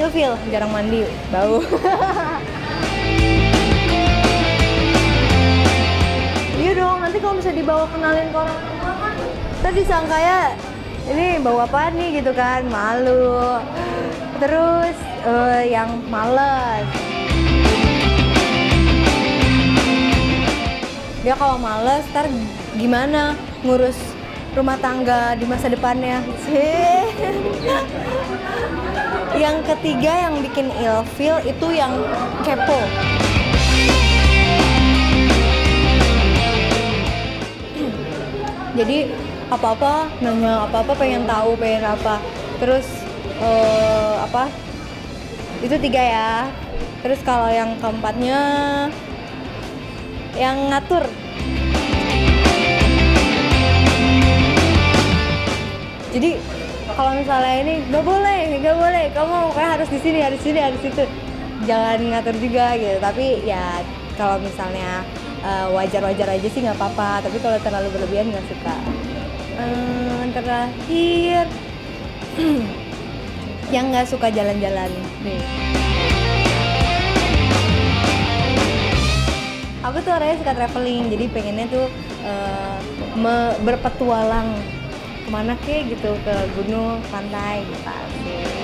ilfil, jarang mandi, bau. Iya dong, nanti kalau bisa dibawa kenalin ke orang tua kan, ntar disangka ya ini bawa apa nih gitu kan, malu. Terus yang males. Dia kalau males, ntar gimana ngurus rumah tangga di masa depannya. Yang ketiga yang bikin ilfil itu yang kepo. Jadi apa-apa nanya, apa-apa pengen tahu, pengen apa. Terus itu 3 ya. Terus kalau yang keempatnya yang ngatur. Jadi kalau misalnya ini nggak boleh, kamu kayak harus di sini, harus situ. Jangan ngatur juga gitu. Tapi ya kalau misalnya wajar-wajar aja sih nggak apa-apa. Tapi kalau terlalu berlebihan nggak suka. Terakhir yang nggak suka jalan-jalan nih. Aku tuh orangnya suka traveling, jadi pengennya tuh berpetualang kemana kek gitu, ke gunung, pantai gitu.